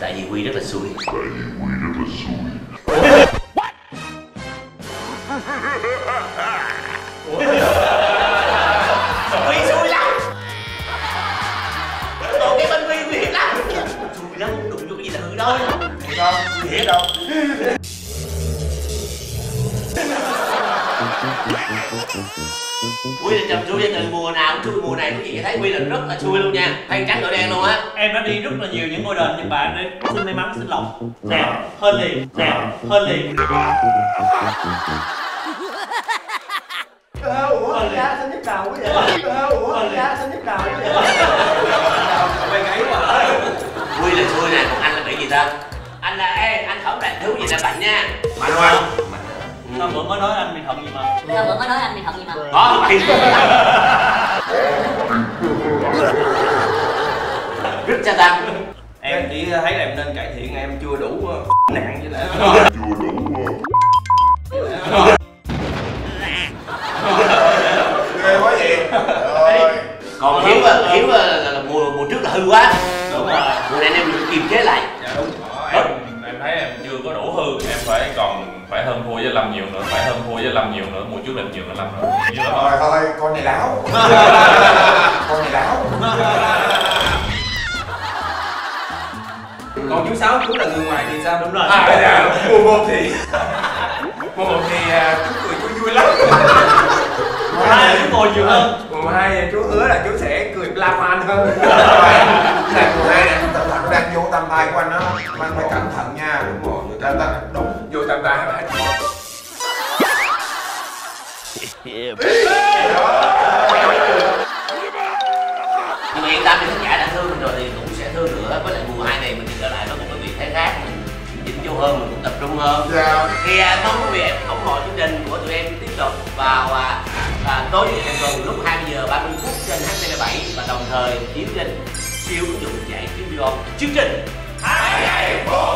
Tại vì Huy rất là xui. Huy xui lắm. Còn cái bên Huy nguy hiểm lắm. Xui lắm, đụng vô cái gì là hư đó. Thì không, nguy hiểm đâu. Huy là chồng xui từ mùa nào cũng xui, mùa này quý vị thấy Huy là rất là xui luôn nha, thay trắng đổi đen luôn á. Em đã đi rất là nhiều những ngôi đền Nhật Bản đi, xin may mắn xin lộc. Nè, hơn liền, nè, hơn liền. Ủa anh ra sao nhức đầu quá vậy? Ủa anh ra sao nhức đầu quá vậy? Quay gáy quá. Huy là xui nè, còn anh là bị gì ta? Anh là anh không là thứ gì là bệnh nha. Mạnh không? Sao bữa mới nói anh bị thận gì mà? Sao bữa mới nói anh bị thận gì mà? Có bệnh. Rất cha tăng. Em chỉ thấy là em nên cải thiện, em chưa đủ nặng với lại ghê quá vậy. Còn Hiếu là mùa trước là hư quá. Đúng rồi. Mùa này em kiềm chế lại. Dạ đúng. Em thấy em chưa có đủ hư, em phải hơn thua với Lâm nhiều nữa, mùa trước lên nhiều nữa Lâm nữa. Thôi thôi, con này láo. Con này láo. Còn chú Sáu, chú là người ngoài thì sao? Đúng rồi. Dạ, mùa một thì chú cười chú vui lắm. Mùa 2 chú ngồi nhiều hơn. Mùa 2 chú hứa là chú sẽ cười la man hơn. Này mùa 2 này, tập thật nó đang vô tam tai của anh đó. Anh phải cẩn thận nha. Đúng rồi, đúng. Vô tam tai hả bạn? Nhưng mà yên tâm thì khán giả đã thương mình rồi thì cũng sẽ thương nữa. Với lại mùa 2 này mình trở lại với một cái vị thế khác, mình chỉnh chu hơn, mình cũng tập trung hơn. Thì mong quý vị ủng hộ chương trình của tụi em tiếp tục vào tối hàng tuần lúc 20h30 trên HTV7 và đồng thời chiếu trên siêu ứng dụng giải trí video chương trình 2